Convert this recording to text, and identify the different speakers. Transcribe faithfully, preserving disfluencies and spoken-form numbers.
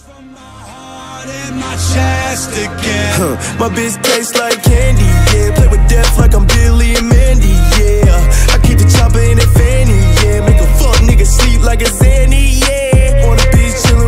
Speaker 1: Huh, my bitch tastes like candy, yeah. Play with death like I'm Billy and Mandy, yeah. I keep the chopper in a fanny, yeah. Make a fuck nigga sleep like a Zanny, yeah. On the beach chillin'